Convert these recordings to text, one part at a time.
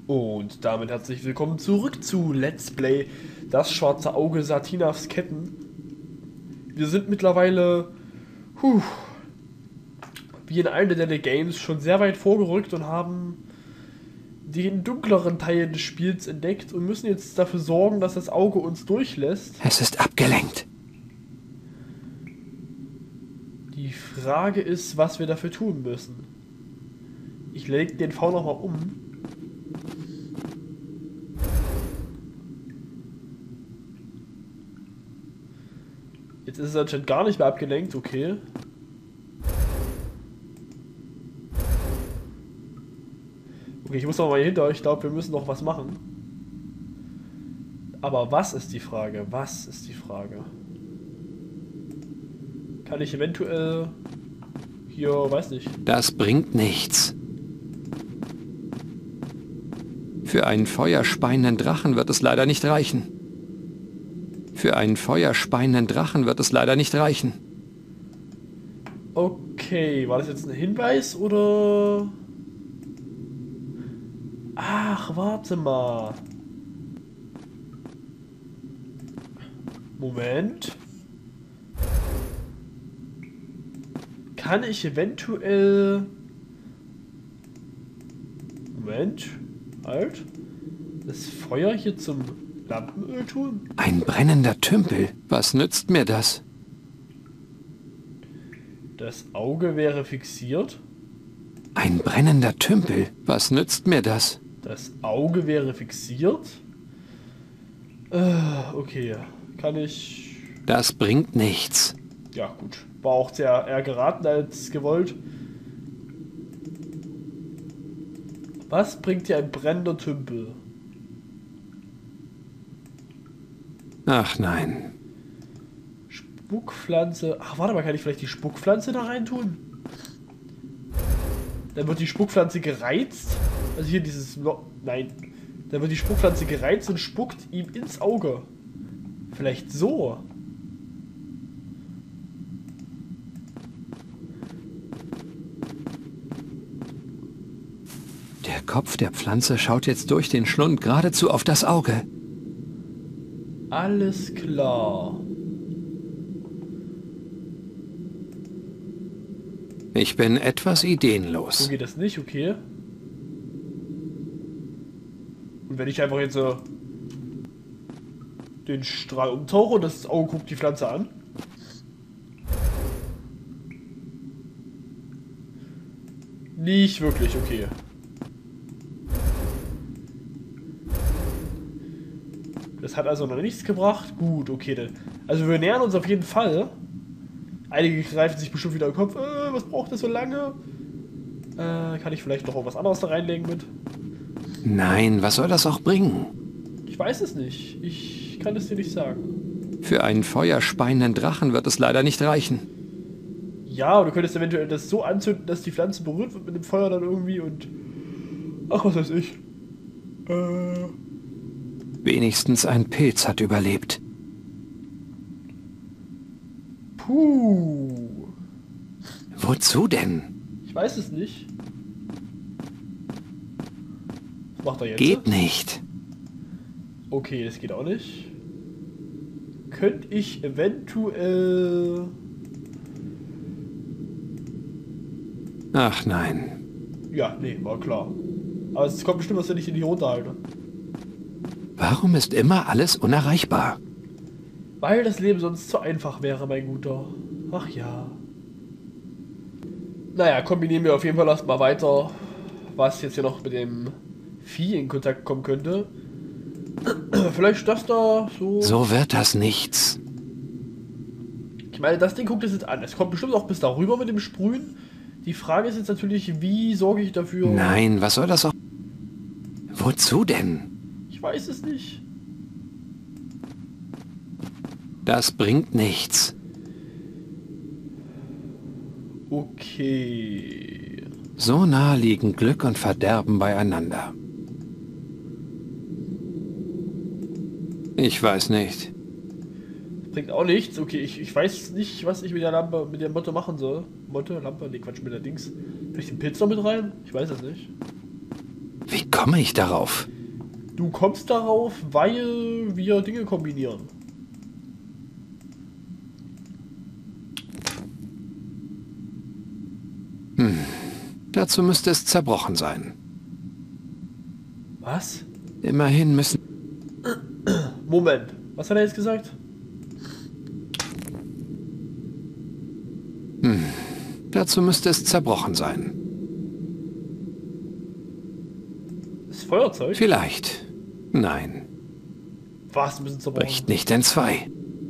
Und damit herzlich willkommen zurück zu Let's Play Das schwarze Auge Satinavs Ketten. Wir sind mittlerweile, wie in allen der Games, schon sehr weit vorgerückt und haben den dunkleren Teil des Spiels entdeckt und müssen jetzt dafür sorgen, dass das Auge uns durchlässt. Es ist abgelenkt. Die Frage ist, was wir dafür tun müssen. Ich lege den V nochmal um. Jetzt ist es anscheinend gar nicht mehr abgelenkt, okay. Okay, ich muss noch mal hier hinter. Ich glaube, wir müssen noch was machen. Aber was ist die Frage? Was ist die Frage? Kann ich eventuell hier, weiß nicht. Das bringt nichts. Für einen feuerspeienden Drachen wird es leider nicht reichen. Für einen feuerspeienden Drachen wird es leider nicht reichen. Okay, war das jetzt ein Hinweis oder... Ach, warte mal. Moment. Kann ich eventuell... Moment. Halt. Das Feuer hier zum Lampenöl tun? Ein brennender Tümpel. Was nützt mir das? Das Auge wäre fixiert. Ein brennender Tümpel. Was nützt mir das? Das Auge wäre fixiert. Okay. Kann ich... Das bringt nichts. Ja, gut. War auch sehr eher geraten als gewollt. Was bringt dir ein brennender Tümpel? Ach nein. Spuckpflanze. Ach, warte mal, kann ich vielleicht die Spuckpflanze da rein tun? Dann wird die Spuckpflanze gereizt. Also hier dieses... Nein. Dann wird die Spuckpflanze gereizt und spuckt ihm ins Auge. Vielleicht so. Der Kopf der Pflanze schaut jetzt durch den Schlund geradezu auf das Auge. Alles klar. Ich bin etwas ideenlos. So geht das nicht, okay. Und wenn ich einfach jetzt so den Strahl umtauche und das Auge guckt die Pflanze an. Nicht wirklich, okay. Das hat also noch nichts gebracht. Gut, okay. Dann. Also wir nähern uns auf jeden Fall. Einige greifen sich bestimmt wieder im Kopf. Was braucht das so lange? Kann ich vielleicht noch was anderes da reinlegen mit? Nein, was soll das auch bringen? Ich weiß es nicht. Ich kann es dir nicht sagen. Für einen feuerspeienden Drachen wird es leider nicht reichen. Ja, du könntest eventuell das so anzünden, dass die Pflanze berührt wird mit dem Feuer dann irgendwie und... Ach, was weiß ich. Wenigstens ein Pilz hat überlebt. Puh. Wozu denn? Ich weiß es nicht. Was macht er jetzt? Geht nicht. Okay, das geht auch nicht. Könnte ich eventuell... Ach nein. Ja, nee, war klar. Aber es kommt bestimmt, was wenn ich den hier runterhalte. Warum ist immer alles unerreichbar? Weil das Leben sonst zu einfach wäre, mein Guter. Ach ja. Naja, kombinieren wir auf jeden Fall erstmal weiter, was jetzt hier noch mit dem Vieh in Kontakt kommen könnte. Vielleicht das da so... So wird das nichts. Ich meine, das Ding guckt es jetzt an. Es kommt bestimmt auch bis darüber mit dem Sprühen. Die Frage ist jetzt natürlich, wie sorge ich dafür... Nein, was soll das auch... Wozu denn? Ich weiß es nicht. Das bringt nichts. Okay. So nah liegen Glück und Verderben beieinander. Ich weiß nicht. Bringt auch nichts. Okay, ich weiß nicht, was ich mit der Lampe, mit der Motte machen soll. Motte, Lampe, nee, Quatsch, mit der Dings. Will ich den Pilz noch mit rein? Ich weiß es nicht. Wie komme ich darauf? Du kommst darauf, weil wir Dinge kombinieren. Dazu müsste es zerbrochen sein. Was? Immerhin müssen... Moment, was hat er jetzt gesagt? Dazu müsste es zerbrochen sein. Das Feuerzeug? Vielleicht. Nein. Was, ein bisschen zerbrochen? Bricht nicht in zwei.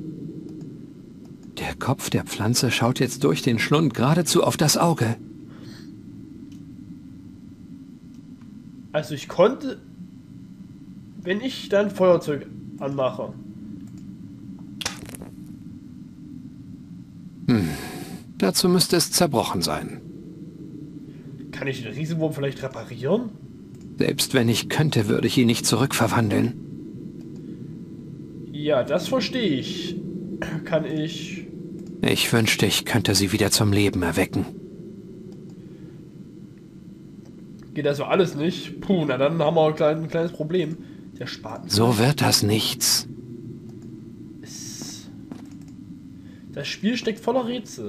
Der Kopf der Pflanze schaut jetzt durch den Schlund geradezu auf das Auge. Also ich konnte, wenn ich dann Feuerzeug anmache. Dazu müsste es zerbrochen sein. Kann ich den Riesenwurm vielleicht reparieren? Selbst wenn ich könnte, würde ich ihn nicht zurückverwandeln. Ja, das verstehe ich. Kann ich... Ich wünschte, ich könnte sie wieder zum Leben erwecken. Geht also alles nicht? Puh, na dann haben wir ein kleines Problem. Der Spaten... So wird das nichts. Das Spiel steckt voller Rätsel.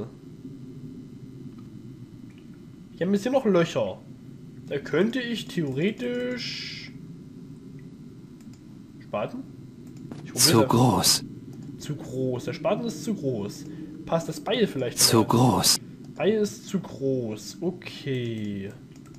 Hier haben wir hier noch Löcher. Da könnte ich theoretisch... Spaten? Zu groß. Zu groß. Der Spaten ist zu groß. Passt das Beil vielleicht? Zu groß. Beil ist zu groß. Okay.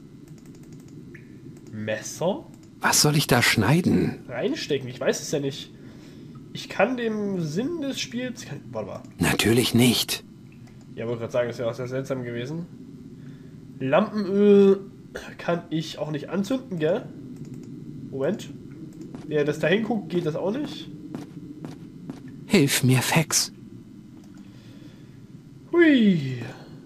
Messer? Was soll ich da schneiden? Reinstecken. Ich weiß es ja nicht. Ich kann dem Sinn des Spiels... Warte mal. Natürlich nicht. Ja, wollte gerade sagen, das wäre auch sehr seltsam gewesen. Lampenöl kann ich auch nicht anzünden, gell? Moment. Wer das da hinguckt, geht das auch nicht. Hilf mir, Fex. Hui.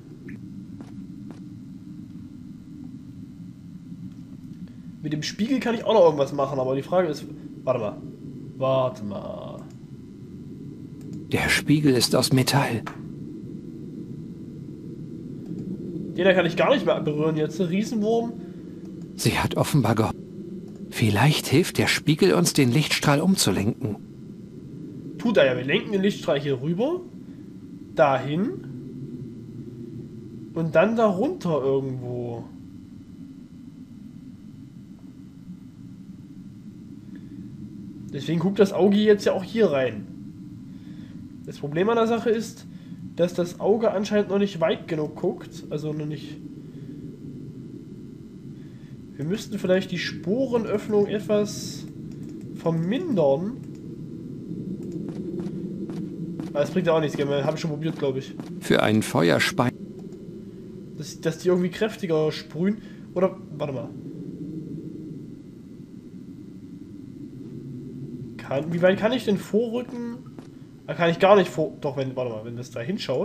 Mit dem Spiegel kann ich auch noch irgendwas machen, aber die Frage ist... Warte mal. Warte mal. Der Spiegel ist aus Metall. Den da kann ich gar nicht mehr berühren jetzt. Riesenwurm. Sie hat offenbar geholfen. Vielleicht hilft der Spiegel uns, den Lichtstrahl umzulenken. Tut er ja. Wir lenken den Lichtstrahl hier rüber. Dahin. Und dann da runter irgendwo. Deswegen guckt das Auge jetzt ja auch hier rein. Das Problem an der Sache ist, dass das Auge anscheinend noch nicht weit genug guckt. Also noch nicht... Wir müssten vielleicht die Sporenöffnung etwas vermindern. Aber das bringt ja auch nichts, habe ich schon probiert, glaube ich. Für einen Feuerspein... Dass die irgendwie kräftiger sprühen. Oder, warte mal. Wie weit kann ich denn vorrücken? Da kann ich gar nicht vor... Doch, wenn, warte mal, wenn das da hinschaut.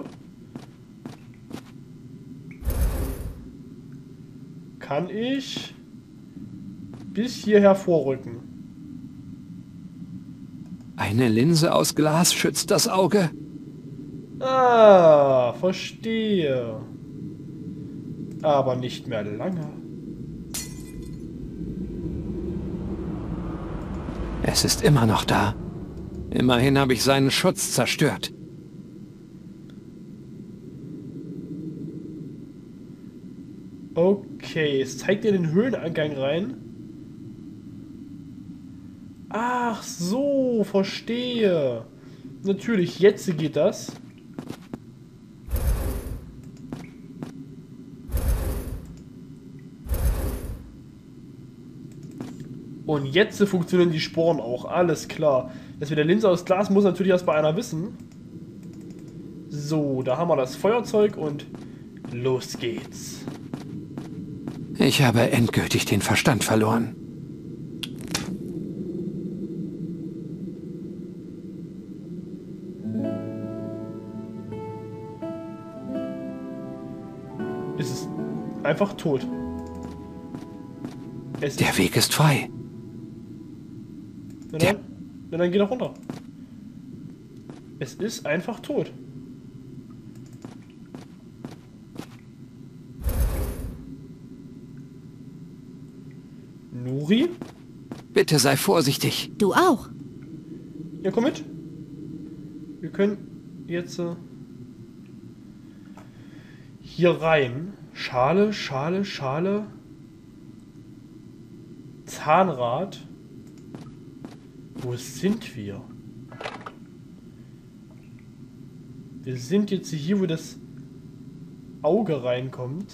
Kann ich bis hierher vorrücken. Eine Linse aus Glas schützt das Auge. Ah, verstehe. Aber nicht mehr lange. Es ist immer noch da. Immerhin habe ich seinen Schutz zerstört. Okay, es zeigt dir den Höhleneingang rein. Ach so, verstehe. Natürlich, jetzt geht das. Und jetzt funktionieren die Sporen auch, alles klar. Das mit der Linse aus Glas muss natürlich erst bei einer wissen. So, da haben wir das Feuerzeug und los geht's. Ich habe endgültig den Verstand verloren. Es ist einfach tot. Der Weg ist frei. Na dann geh doch runter. Es ist einfach tot. Nuri? Bitte sei vorsichtig. Du auch. Ja, komm mit. Wir können jetzt hier rein. Schale, Schale, Schale. Zahnrad. Wo sind wir? Wir sind jetzt hier, wo das Auge reinkommt.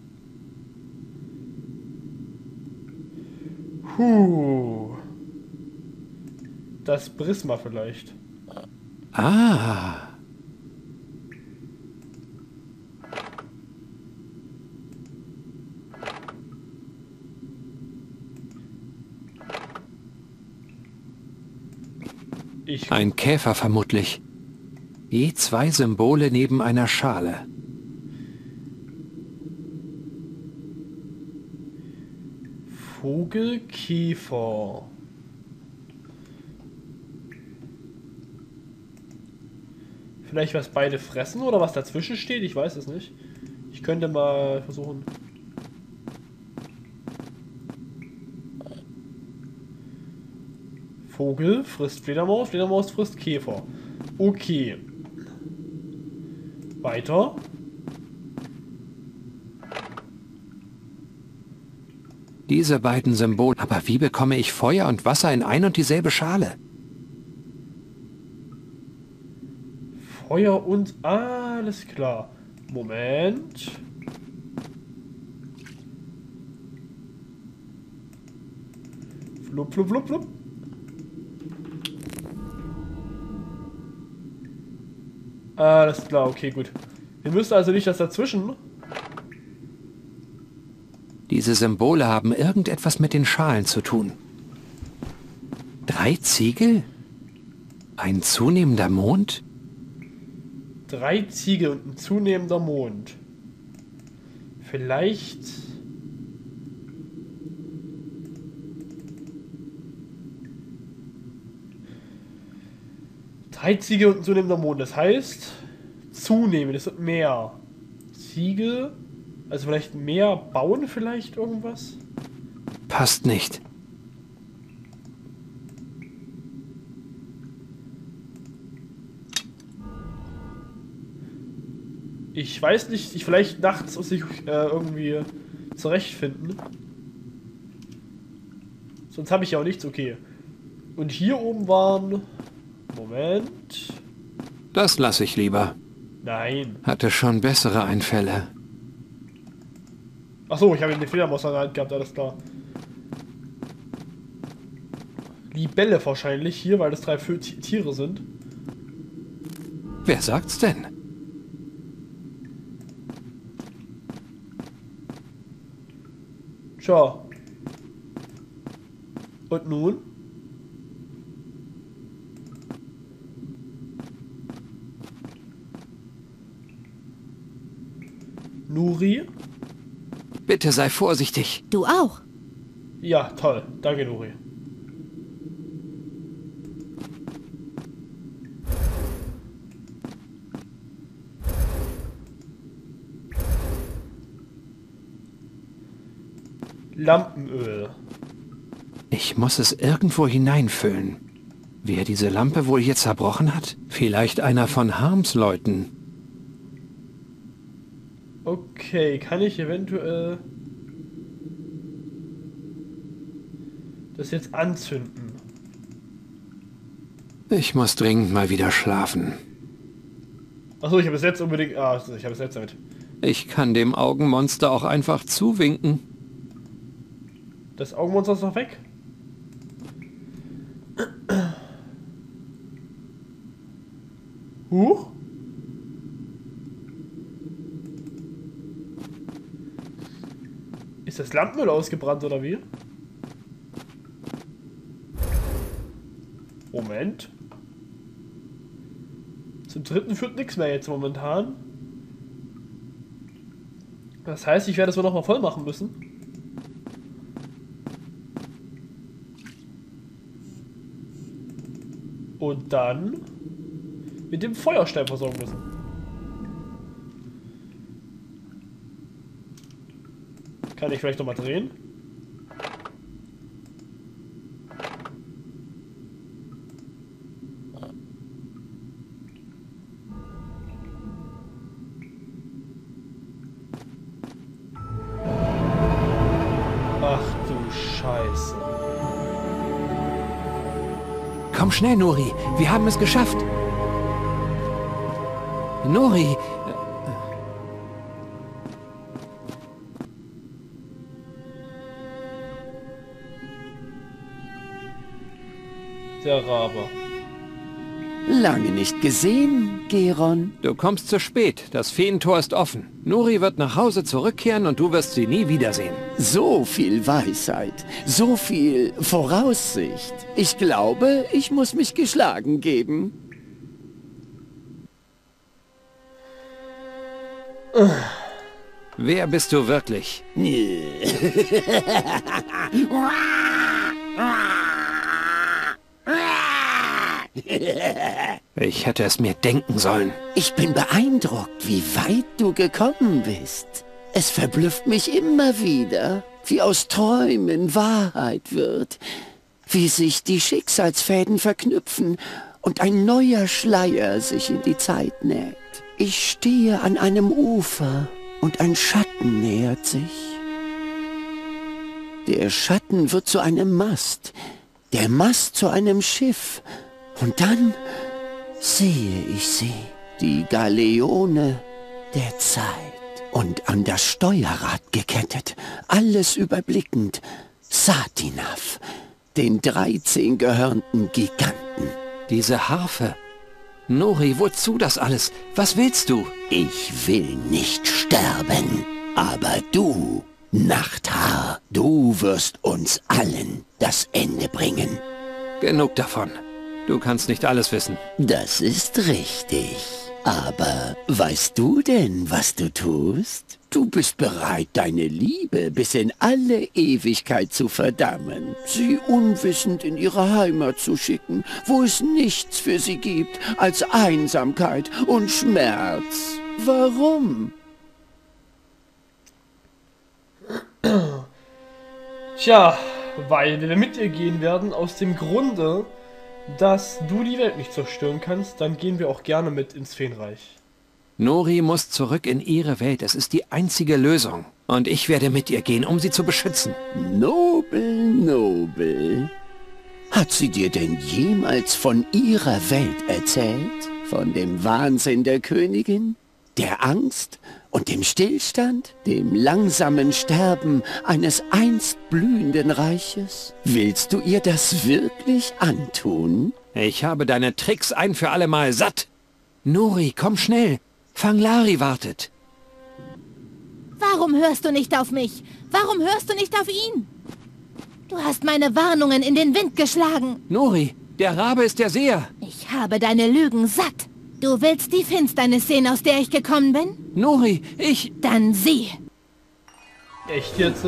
Das Prisma vielleicht. Ah. Ein Käfer vermutlich. Je 2 Symbole neben einer Schale. Vogel, Käfer. Vielleicht was beide fressen oder was dazwischen steht? Ich weiß es nicht. Ich könnte mal versuchen. Vogel frisst Fledermaus, Fledermaus frisst Käfer. Okay. Weiter. Diese beiden Symbole. Aber wie bekomme ich Feuer und Wasser in ein und dieselbe Schale? Feuer und... Alles klar. Moment. Flup, flup, flup, flup. Alles klar, okay, gut. Wir müssen also nicht das dazwischen. Diese Symbole haben irgendetwas mit den Schalen zu tun. 3 Ziegel? Ein zunehmender Mond? 3 Ziegel und ein zunehmender Mond. Vielleicht... Drei Ziegel und ein zunehmender Mond. Das heißt, zunehmen, das wird mehr. Ziegel, also vielleicht mehr bauen, vielleicht irgendwas? Passt nicht. Ich weiß nicht, ich vielleicht nachts muss ich irgendwie zurechtfinden. Sonst habe ich ja auch nichts, okay. Und hier oben waren... Moment. Das lasse ich lieber. Nein. Hatte schon bessere Einfälle. Achso, ich habe eine Fledermaus in der Hand gehabt, alles klar. Libelle wahrscheinlich hier, weil das 3 Tiere sind. Wer sagt's denn? Tja. Und nun? Nuri? Bitte sei vorsichtig. Du auch. Ja, toll. Danke, Nuri. Lampenöl. Ich muss es irgendwo hineinfüllen. Wer diese Lampe wohl hier zerbrochen hat? Vielleicht einer von Harms Leuten. Okay, kann ich eventuell das jetzt anzünden? Ich muss dringend mal wieder schlafen. Achso, ich habe es jetzt unbedingt... Ah, ich habe es jetzt damit. Ich kann dem Augenmonster auch einfach zuwinken. Das Augenmonster ist noch weg? Huch? Ist das Lampenöl ausgebrannt oder wie? Moment. Zum dritten führt nichts mehr jetzt momentan. Das heißt, ich werde es wohl nochmal voll machen müssen. Und dann mit dem Feuerstein versorgen müssen. Kann ich vielleicht nochmal drehen? Scheiße. Komm schnell, Nuri. Wir haben es geschafft. Nuri. Der Rabe. Lange nicht gesehen, Geron. Du kommst zu spät. Das Feentor ist offen. Nuri wird nach Hause zurückkehren und du wirst sie nie wiedersehen. So viel Weisheit, so viel Voraussicht. Ich glaube, ich muss mich geschlagen geben. Wer bist du wirklich? Ich hätte es mir denken sollen. Ich bin beeindruckt, wie weit du gekommen bist. Es verblüfft mich immer wieder, wie aus Träumen Wahrheit wird, wie sich die Schicksalsfäden verknüpfen und ein neuer Schleier sich in die Zeit näht. Ich stehe an einem Ufer und ein Schatten nähert sich. Der Schatten wird zu einem Mast, der Mast zu einem Schiff. Und dann sehe ich sie, die Galeone der Zeit. Und an das Steuerrad gekettet, alles überblickend, Satinav, den 13 gehörnten Giganten. Diese Harfe. Nuri, wozu das alles? Was willst du? Ich will nicht sterben, aber du, Nachthaar, du wirst uns allen das Ende bringen. Genug davon. Du kannst nicht alles wissen. Das ist richtig. Aber weißt du denn, was du tust? Du bist bereit, deine Liebe bis in alle Ewigkeit zu verdammen, sie unwissend in ihre Heimat zu schicken, wo es nichts für sie gibt als Einsamkeit und Schmerz. Warum? Tja, weil wir mit dir gehen werden, aus dem Grunde, dass du die Welt nicht zerstören kannst, dann gehen wir auch gerne mit ins Feenreich. Nuri muss zurück in ihre Welt. Es ist die einzige Lösung. Und ich werde mit ihr gehen, um sie zu beschützen. Nobel, nobel. Hat sie dir denn jemals von ihrer Welt erzählt? Von dem Wahnsinn der Königin? Der Angst und dem Stillstand? Dem langsamen Sterben eines einst blühenden Reiches? Willst du ihr das wirklich antun? Ich habe deine Tricks ein für alle Mal satt. Nuri, komm schnell. Fanglari wartet. Warum hörst du nicht auf mich? Warum hörst du nicht auf ihn? Du hast meine Warnungen in den Wind geschlagen. Nuri, der Rabe ist der Seher. Ich habe deine Lügen satt. Du willst die Finsternis sehen, aus der ich gekommen bin? Nuri, Dann sieh. Echt jetzt?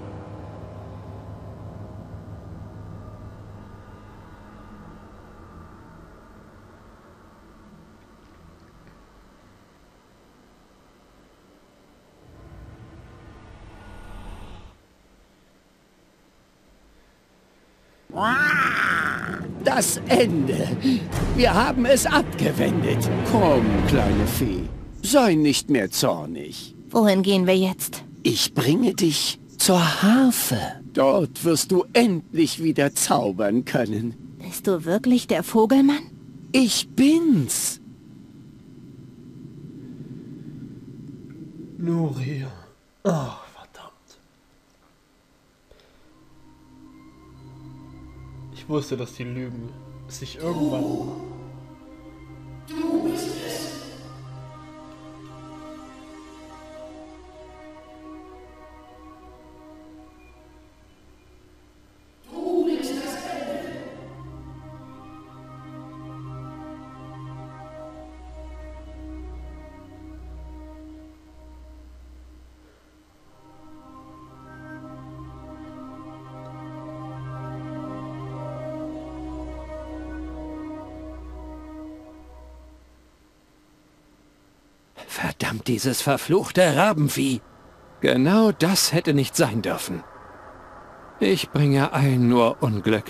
Das Ende. Wir haben es abgewendet. Komm, kleine Fee, sei nicht mehr zornig. Wohin gehen wir jetzt? Ich bringe dich zur Harfe. Dort wirst du endlich wieder zaubern können. Bist du wirklich der Vogelmann? Ich bin's. Nuri. Ach, verdammt. Ich wusste, dass die Lügen sich irgendwann... Du bist es. Du bringst das Ende. Verdammt, dieses verfluchte Rabenvieh. Genau das hätte nicht sein dürfen. Ich bringe allen nur Unglück.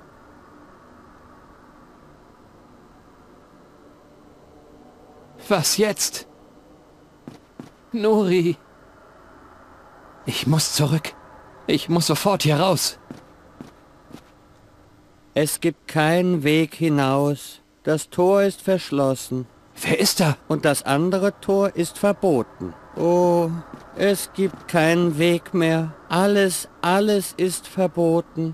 Was jetzt? Nuri. Ich muss zurück. Ich muss sofort hier raus. Es gibt keinen Weg hinaus. Das Tor ist verschlossen. Wer ist da? Und das andere Tor ist verboten. Oh, es gibt keinen Weg mehr. Alles ist verboten.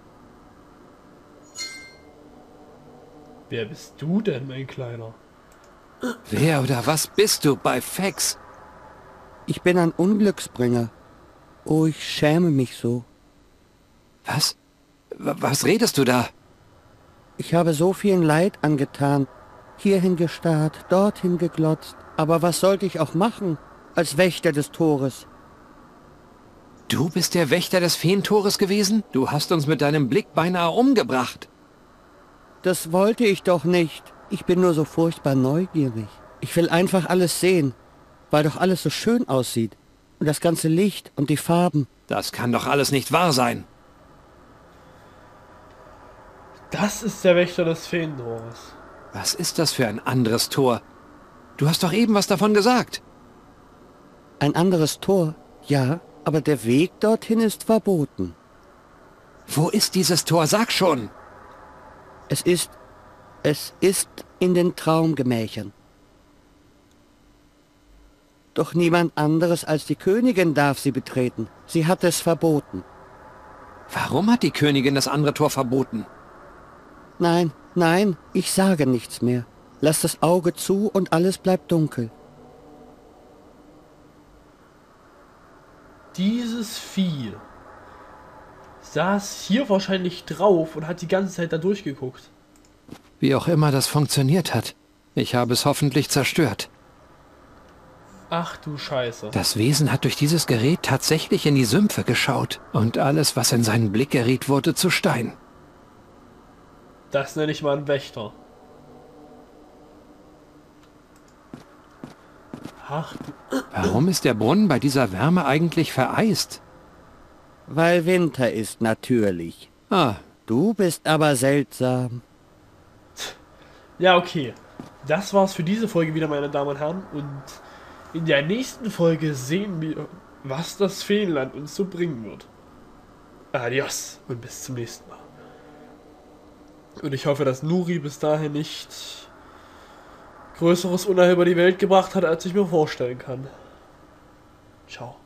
Wer bist du denn, mein Kleiner? Wer oder was bist du bei Fex? Ich bin ein Unglücksbringer. Oh, ich schäme mich so. Was? Was redest du da? Ich habe so viel Leid angetan. Hierhin gestarrt, dorthin geglotzt. Aber was sollte ich auch machen, als Wächter des Tores? Du bist der Wächter des Feentores gewesen? Du hast uns mit deinem Blick beinahe umgebracht. Das wollte ich doch nicht. Ich bin nur so furchtbar neugierig. Ich will einfach alles sehen, weil doch alles so schön aussieht. Und das ganze Licht und die Farben. Das kann doch alles nicht wahr sein. Das ist der Wächter des Feentores. Was ist das für ein anderes Tor? Du hast doch eben was davon gesagt. Ein anderes Tor, ja, aber der Weg dorthin ist verboten. Wo ist dieses Tor? Sag schon. Es ist in den Traumgemächern. Doch niemand anderes als die Königin darf sie betreten. Sie hat es verboten. Warum hat die Königin das andere Tor verboten? Nein, ich sage nichts mehr. Lass das Auge zu und alles bleibt dunkel. Dieses Vieh saß hier wahrscheinlich drauf und hat die ganze Zeit da durchgeguckt. Wie auch immer das funktioniert hat. Ich habe es hoffentlich zerstört. Ach du Scheiße. Das Wesen hat durch dieses Gerät tatsächlich in die Sümpfe geschaut. Und alles, was in seinen Blick geriet, wurde zu Stein. Das nenne ich mal einen Wächter. Ach du... Warum ist der Brunnen bei dieser Wärme eigentlich vereist? Weil Winter ist natürlich. Ah, Du bist aber seltsam. Ja, okay. Das war's für diese Folge wieder, meine Damen und Herren. Und in der nächsten Folge sehen wir, was das Feenland uns so bringen wird. Adios und bis zum nächsten Mal. Und ich hoffe, dass Nuri bis dahin nicht größeres Unheil über die Welt gebracht hat, als ich mir vorstellen kann. Ciao.